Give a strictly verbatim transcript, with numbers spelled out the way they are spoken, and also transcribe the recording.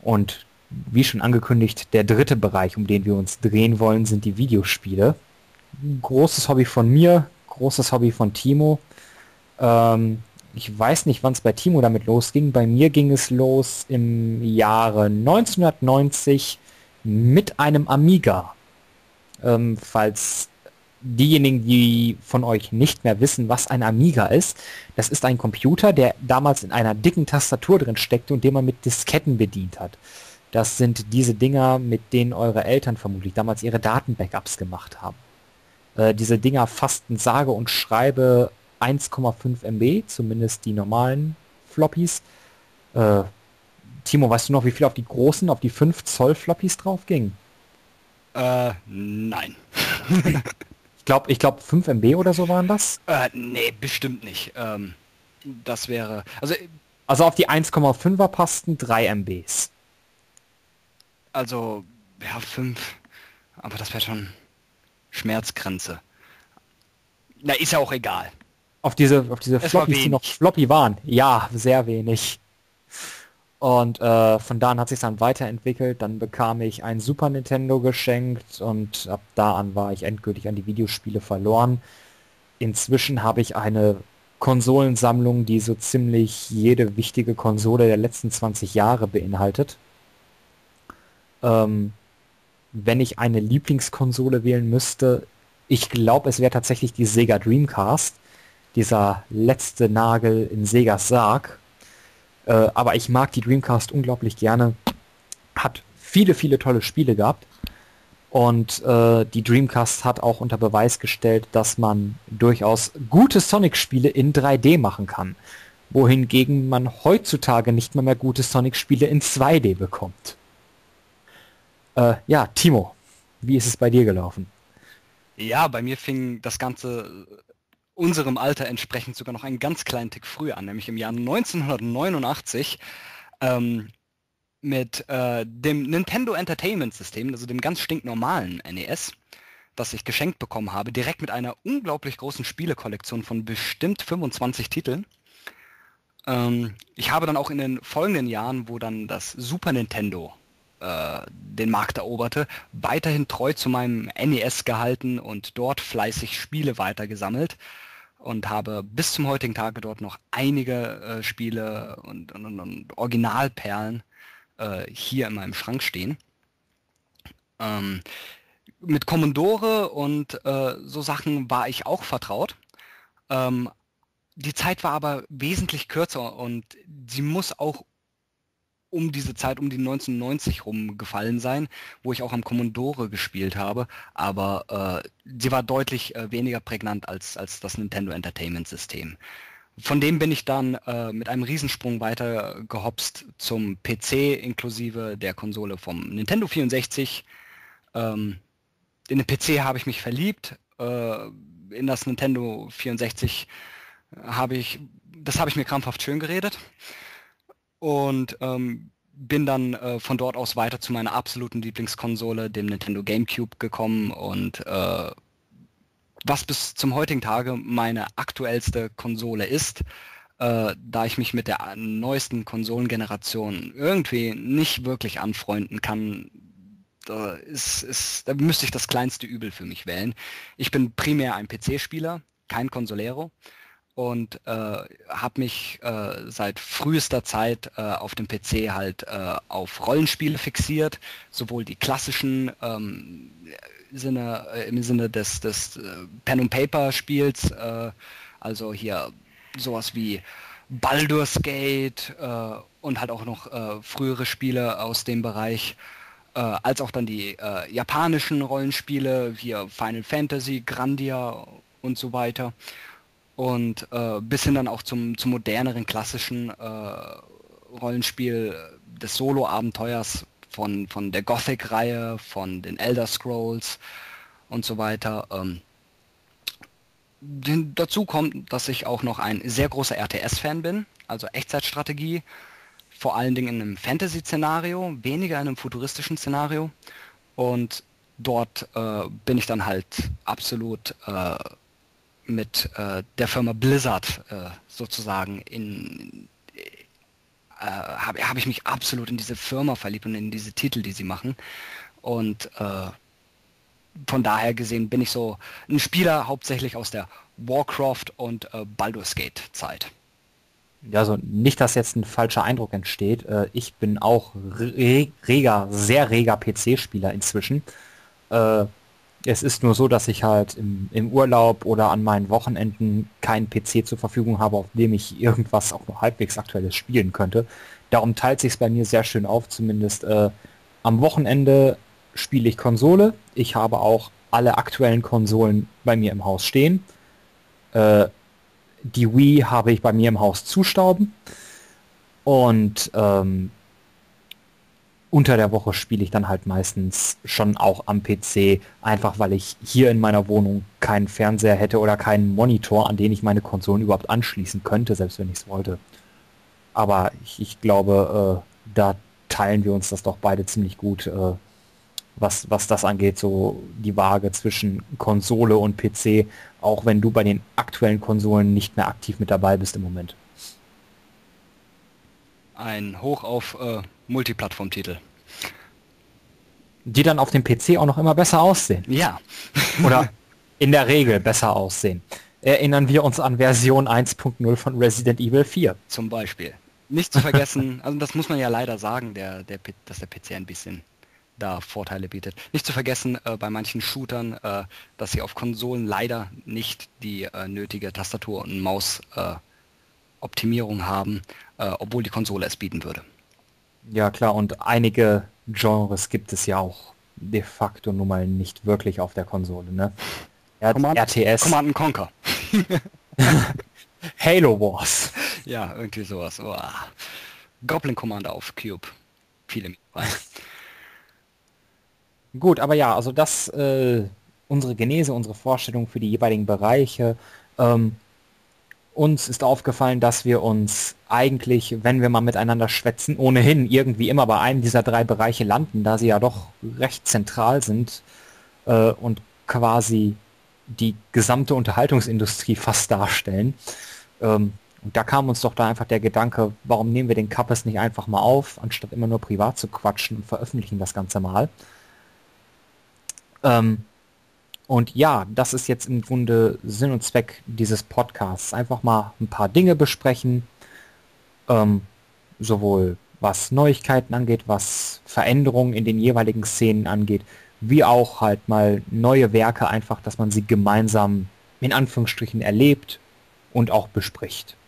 Und wie schon angekündigt, der dritte Bereich, um den wir uns drehen wollen, sind die Videospiele. Großes Hobby von mir, großes Hobby von Timo. Ähm, ich weiß nicht, wann es bei Timo damit losging. Bei mir ging es los im Jahre neunzehnhundertneunzig mit einem Amiga. Ähm, falls diejenigen, die von euch nicht mehr wissen, was ein Amiga ist, das ist ein Computer, der damals in einer dicken Tastatur drin steckte und den man mit Disketten bedient hat. Das sind diese Dinger, mit denen eure Eltern vermutlich damals ihre Datenbackups gemacht haben. Äh, diese Dinger fassten sage und schreibe eins Komma fünf Megabyte, zumindest die normalen Floppies. Äh, Timo, weißt du noch, wie viel auf die großen, auf die fünf Zoll Floppies drauf ging? Äh, nein. Ich glaube, ich glaub fünf Megabyte oder so waren das. Äh, nee, bestimmt nicht. Ähm, das wäre, also, Also auf die eins Komma fünfer passten drei Megabyte. also, ja, fünf. Aber das wäre schon Schmerzgrenze. Na, ist ja auch egal. Auf diese, auf diese Es war Floppies, die noch wenig. floppy waren. Ja, sehr wenig. Und äh, von da an hat sich dann weiterentwickelt. Dann bekam ich ein Super Nintendo geschenkt und ab da an war ich endgültig an die Videospiele verloren. Inzwischen habe ich eine Konsolensammlung, die so ziemlich jede wichtige Konsole der letzten zwanzig Jahre beinhaltet. Ähm, wenn ich eine Lieblingskonsole wählen müsste, ich glaube, es wäre tatsächlich die Sega Dreamcast. Dieser letzte Nagel in Segas Sarg. Äh, aber ich mag die Dreamcast unglaublich gerne. Hat viele, viele tolle Spiele gehabt. Und äh, die Dreamcast hat auch unter Beweis gestellt, dass man durchaus gute Sonic-Spiele in drei D machen kann. Wohingegen man heutzutage nicht mehr, mehr gute Sonic-Spiele in zwei D bekommt. Äh, ja, Timo, wie ist es bei dir gelaufen? Ja, bei mir fing das Ganze unserem Alter entsprechend sogar noch einen ganz kleinen Tick früher an, nämlich im Jahr neunzehnhundertneunundachtzig ähm, mit äh, dem Nintendo Entertainment System, also dem ganz stinknormalen N E S, das ich geschenkt bekommen habe, direkt mit einer unglaublich großen Spielekollektion von bestimmt fünfundzwanzig Titeln. Ähm, ich habe dann auch in den folgenden Jahren, wo dann das Super Nintendo äh, den Markt eroberte, weiterhin treu zu meinem N E S gehalten und dort fleißig Spiele weitergesammelt und habe bis zum heutigen Tage dort noch einige äh, Spiele und, und, und Originalperlen äh, hier in meinem Schrank stehen. Ähm, mit Commodore und äh, so Sachen war ich auch vertraut. Ähm, die Zeit war aber wesentlich kürzer und sie muss auch um diese Zeit, um die neunzehnhundertneunzig rum gefallen sein, wo ich auch am Commodore gespielt habe, aber äh, sie war deutlich äh, weniger prägnant als, als das Nintendo Entertainment System. Von dem bin ich dann äh, mit einem Riesensprung weiter gehopst zum P C inklusive der Konsole vom Nintendo vierundsechzig. Ähm, in den P C habe ich mich verliebt, äh, in das Nintendo vierundsechzig habe ich, das habe ich mir krampfhaft schön geredet und ähm, bin dann äh, von dort aus weiter zu meiner absoluten Lieblingskonsole, dem Nintendo GameCube, gekommen und äh, was bis zum heutigen Tage meine aktuellste Konsole ist, äh, da ich mich mit der neuesten Konsolengeneration irgendwie nicht wirklich anfreunden kann. Da, ist, ist, da müsste ich das kleinste Übel für mich wählen. Ich bin primär ein P C-Spieler, kein Consolero und äh, habe mich äh, seit frühester Zeit äh, auf dem P C halt äh, auf Rollenspiele fixiert, sowohl die klassischen ähm, Sinne, äh, im Sinne des, des äh, Pen and Paper Spiels, äh, also hier sowas wie Baldur's Gate äh, und halt auch noch äh, frühere Spiele aus dem Bereich, äh, als auch dann die äh, japanischen Rollenspiele, wie Final Fantasy, Grandia und so weiter. Und äh, bis hin dann auch zum, zum moderneren, klassischen äh, Rollenspiel des Solo-Abenteuers von, von der Gothic-Reihe, von den Elder Scrolls und so weiter. Ähm, den, dazu kommt, dass ich auch noch ein sehr großer R T S-Fan bin, also Echtzeitstrategie, vor allen Dingen in einem Fantasy-Szenario, weniger in einem futuristischen Szenario. Und dort äh, bin ich dann halt absolut äh, mit äh, der Firma Blizzard äh, sozusagen in, äh, habe hab ich mich absolut in diese Firma verliebt und in diese Titel, die sie machen. Und äh, von daher gesehen bin ich so ein Spieler hauptsächlich aus der Warcraft und äh, Baldur's Gate Zeit. Ja, also nicht, dass jetzt ein falscher Eindruck entsteht. Äh, ich bin auch re reger, sehr reger P C-Spieler inzwischen. Äh, es ist nur so, dass ich halt im, im Urlaub oder an meinen Wochenenden keinen P C zur Verfügung habe, auf dem ich irgendwas auch nur halbwegs Aktuelles spielen könnte. Darum teilt sich es bei mir sehr schön auf, zumindest äh, am Wochenende spiele ich Konsole. Ich habe auch alle aktuellen Konsolen bei mir im Haus stehen. Äh, die Wii habe ich bei mir im Haus zustauben. Und ähm, unter der Woche spiele ich dann halt meistens schon auch am P C, einfach weil ich hier in meiner Wohnung keinen Fernseher hätte oder keinen Monitor, an den ich meine Konsolen überhaupt anschließen könnte, selbst wenn ich es wollte. Aber ich, ich glaube, äh, da teilen wir uns das doch beide ziemlich gut, äh, was, was das angeht, so die Waage zwischen Konsole und P C, auch wenn du bei den aktuellen Konsolen nicht mehr aktiv mit dabei bist im Moment. Ein Hoch auf äh, Multiplattform-Titel. Die dann auf dem P C auch noch immer besser aussehen. Ja. Oder in der Regel besser aussehen. Erinnern wir uns an Version eins Punkt null von Resident Evil vier. Zum Beispiel. Nicht zu vergessen, also das muss man ja leider sagen, der, der, dass der P C ein bisschen da Vorteile bietet. Nicht zu vergessen äh, bei manchen Shootern, äh, dass sie auf Konsolen leider nicht die äh, nötige Tastatur- und Maus-Optimierung äh, haben, äh, obwohl die Konsole es bieten würde. Ja klar, und einige Genres gibt es ja auch de facto nun mal nicht wirklich auf der Konsole, ne? Command, R T S. Command and Conquer. Halo Wars. Ja, irgendwie sowas. Oh. Goblin Commander auf Cube. Viele. Gut, aber ja, also das, äh, unsere Genese, unsere Vorstellung für die jeweiligen Bereiche. Ähm, uns ist aufgefallen, dass wir uns eigentlich, wenn wir mal miteinander schwätzen, ohnehin irgendwie immer bei einem dieser drei Bereiche landen, da sie ja doch recht zentral sind äh, und quasi die gesamte Unterhaltungsindustrie fast darstellen. Ähm, und da kam uns doch da einfach der Gedanke, warum nehmen wir den Kappes nicht einfach mal auf, anstatt immer nur privat zu quatschen und veröffentlichen das Ganze mal. Ähm, und ja, das ist jetzt im Grunde Sinn und Zweck dieses Podcasts. Einfach mal ein paar Dinge besprechen, ähm, sowohl was Neuigkeiten angeht, was Veränderungen in den jeweiligen Szenen angeht, wie auch halt mal neue Werke einfach, dass man sie gemeinsam in Anführungsstrichen erlebt und auch bespricht.